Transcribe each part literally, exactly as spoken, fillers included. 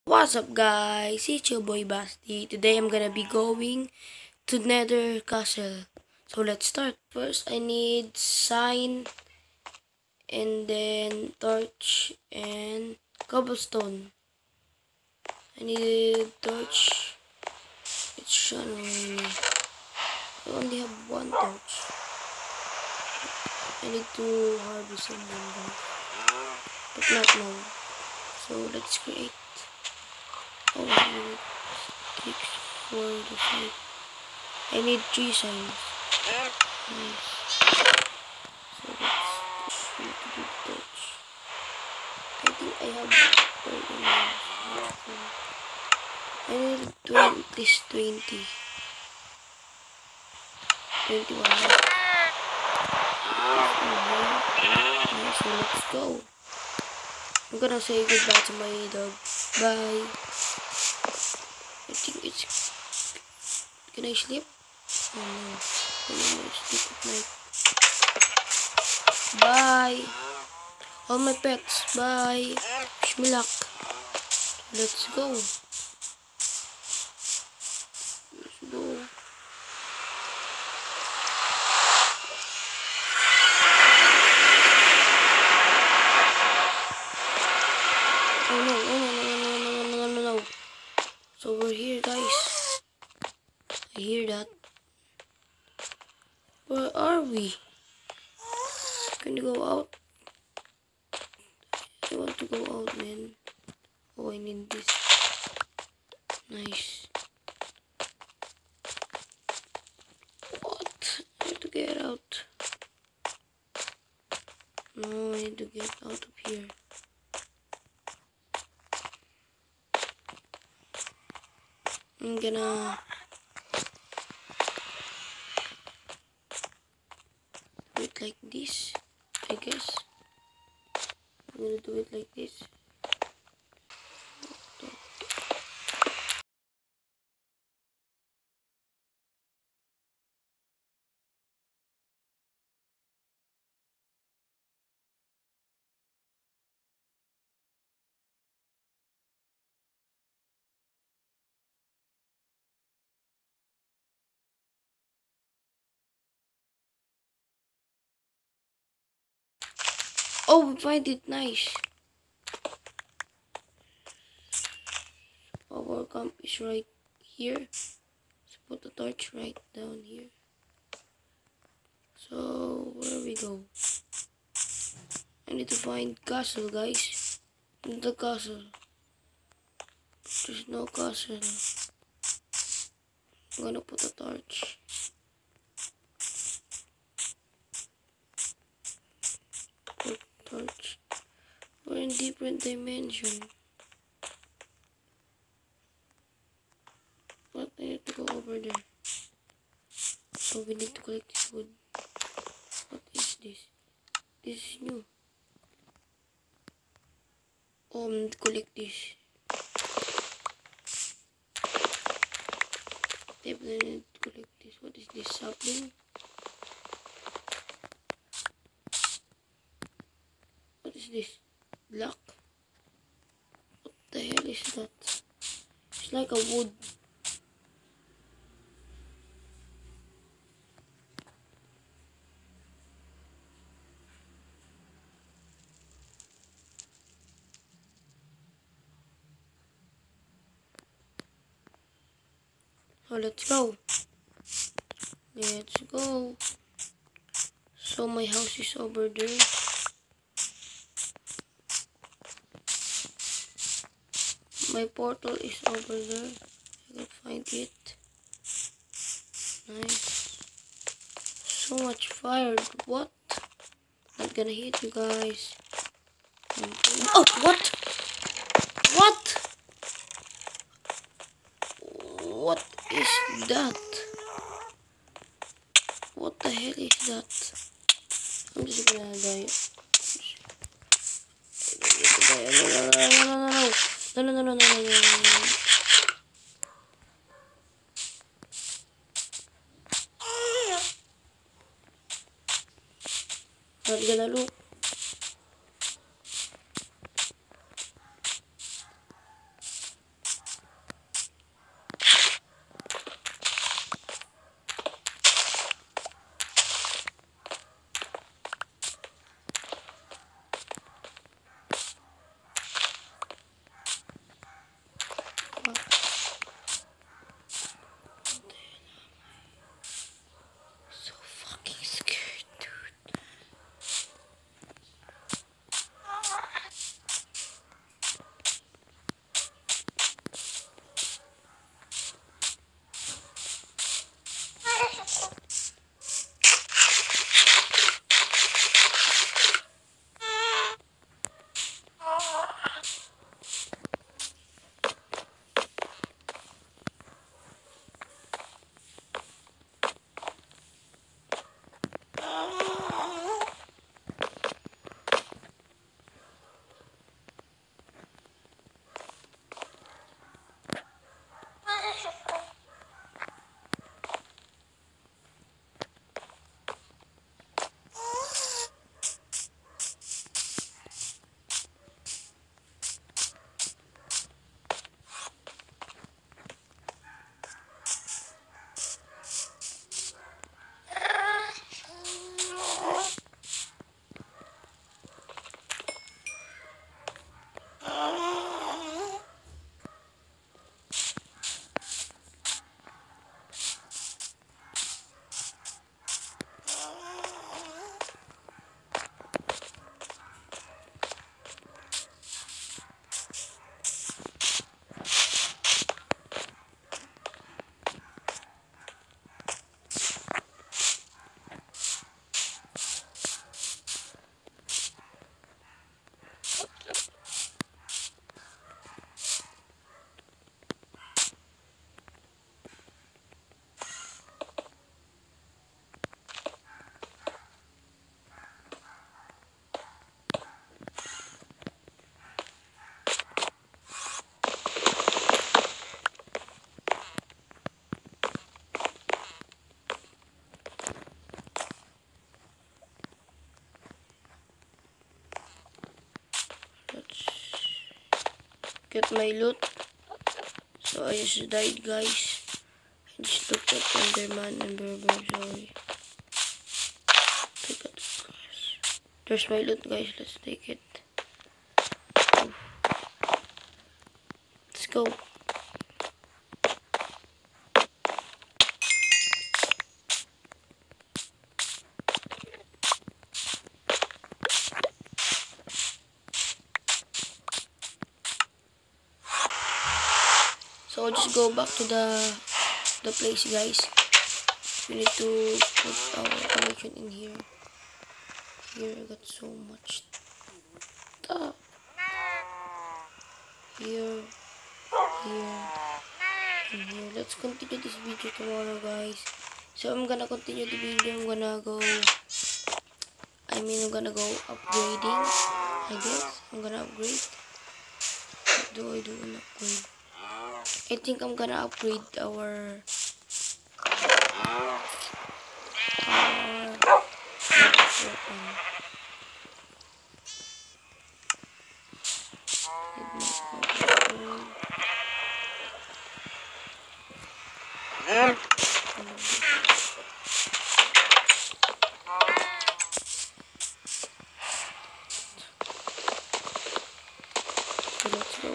What's up guys, it's your boy Basti. Today I'm gonna be going to Nether Castle. So let's start. First I need sign and then torch and cobblestone. I need torch. It's shun only. I only have one torch. I need to harvest some guys. But not now. So let's create. Oh, I need six for the side. I need three signs. Nice. So let's need to do the touch. I think I have thirty minutes. I need twenty, at least twenty. twenty-one left. Nice, so let's go. I'm gonna say goodbye to my dog. Bye. I think it's... Can I sleep? Oh no. I don't want to sleep at night. Bye. All my pets. Bye. Wish me luck. Let's go. Let's go. Oh no, oh no, no, no, no, no, no, no, no. So we're here, guys. I hear that. Where are we? Can you go out? I want to go out, man. Oh, I need this. Nice. What? I need to get out. No, I need to get out of here. I'm gonna do it like this, I guess. I'm gonna do it like this. Oh, we find it. Nice. Our camp is right here. Let's put the torch right down here. So where we go? I need to find castle, guys. The castle. There's no castle. I'm gonna put a torch. Put torch. We're in different dimension. But I need to go over there. So we need to collect this wood. What is this? This is new. Oh, I'm to collect this. Definitely need to collect this. What is this? Sapling? What is this? Block? What the hell is that? It's like a wood. So let's go. Let's go. So my house is over there. My portal is over there. I can find it. Nice. So much fire. What? Not gonna hit you guys. Oh, what? What? What is that? What the hell is that? I'm just gonna die. No, no, no, no, no, no, no, no, no, no, no, no, no. Not gonna look. get my loot. So I just died, guys. I just looked at Enderman and Berber, sorry. Pick up the grass. There's my loot, guys. Let's take it. Oof. Let's go. So I'll just go back to the the place, guys. We need to put our collection in here. Here I got so much stuff. Here, here, and here. Let's continue this video tomorrow, guys. So I'm gonna continue the video. I'm gonna go. I mean, I'm gonna go upgrading. I guess I'm gonna upgrade. What do I do an upgrade? I think I'm gonna upgrade our our so let's go.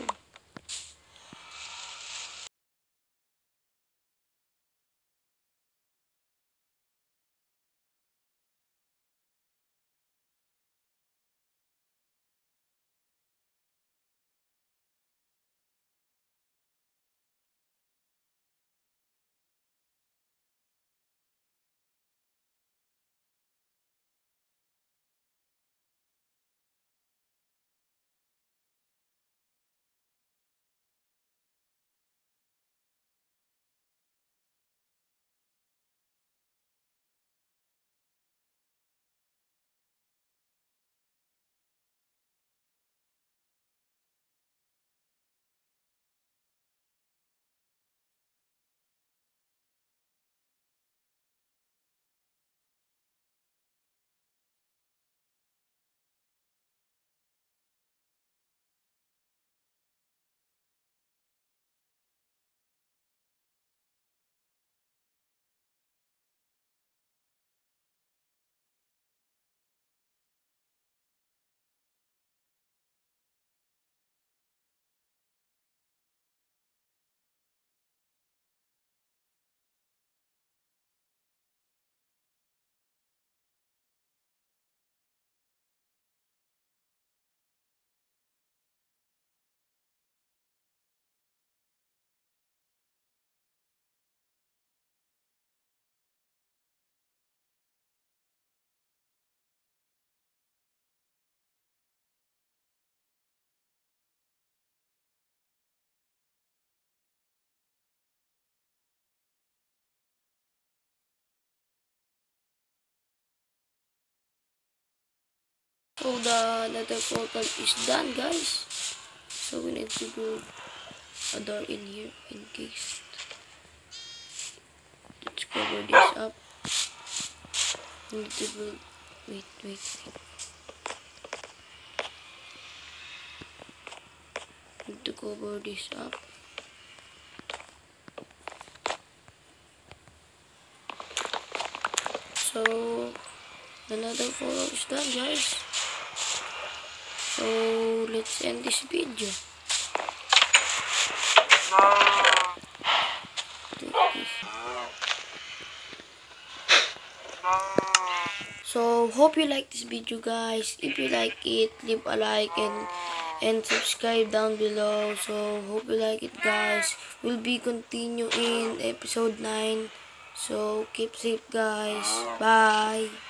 So the nether portal is done, guys. So we need to build a door in here in case. Let's cover this up. We need to build. Wait, wait, wait. Need to cover this up. So the nether portal is done, guys. So let's end this video. Take this. So hope you like this video, guys. If you like it, leave a like and and subscribe down below. So hope you like it, guys. We'll be continuing episode nine. So keep safe, guys. Bye.